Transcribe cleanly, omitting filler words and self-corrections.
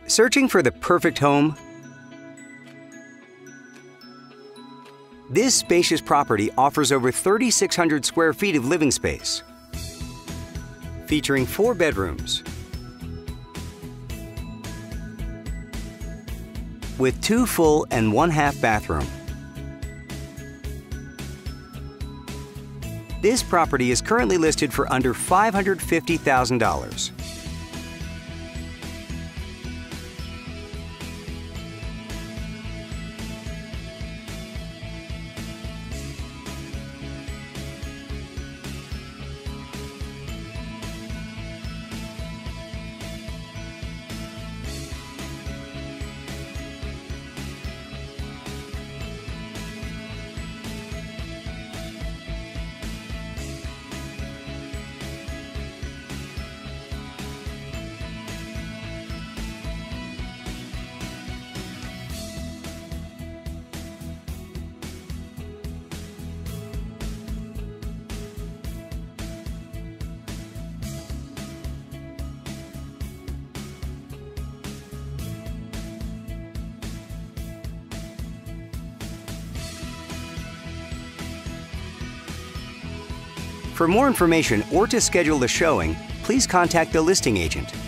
Searching for the perfect home? This spacious property offers over 3,600 square feet of living space, featuring 4 bedrooms with 2 full and 1 half bathroom. This property is currently listed for under $550,000. For more information or to schedule a showing, please contact the listing agent.